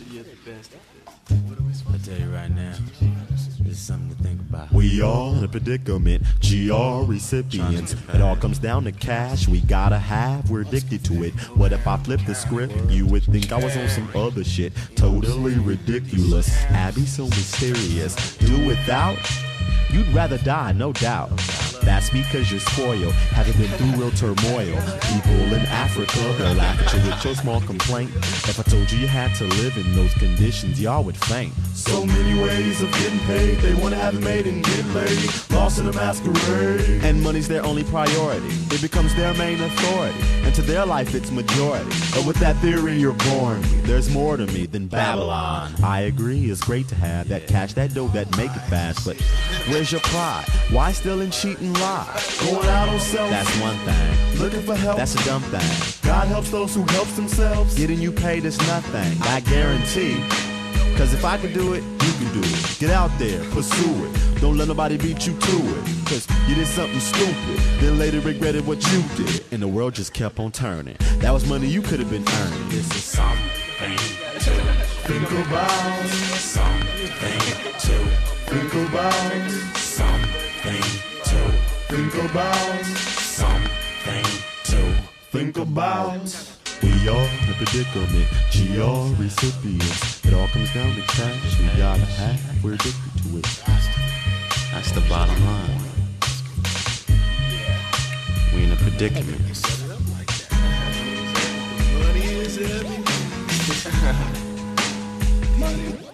I tell you right now, it's something to think about. We all in a predicament, GR recipients. It all comes down to cash, we gotta have, we're addicted to it. What if I flip the script? You would think I was on some other shit. Totally ridiculous. Abby so mysterious. Do without? You'd rather die, no doubt. That's because you're spoiled, haven't been through real turmoil. People in Africa, they'll laugh at you with your small complaint. If I told you you had to live in those conditions, y'all would faint. So many ways of getting paid, they wanna have it made and get laid. Lost in a masquerade. And money's their only priority, it becomes their main authority. And to their life it's majority. But with that theory you're born, there's more to me than Babylon. I agree, it's great to have that cash, that dough, that make it fast. But where's your pride? Why still in cheating lie? Going out on self, that's one thing. Looking for help, that's a dumb thing. God helps those who helps themselves. Getting you paid is nothing, I guarantee. Cause if I can do it, you can do it. Get out there, pursue it. Don't let nobody beat you to it. Cause you did something stupid, then later regretted what you did. And the world just kept on turning. That was money you could have been earning. This is something to think about. Something to think about. Something to think about. Something to think about. We all in a predicament, GR recipients. It all comes down to cash, we gotta have, we're addicted to it. That's the bottom line. We in a predicament. Money is everything.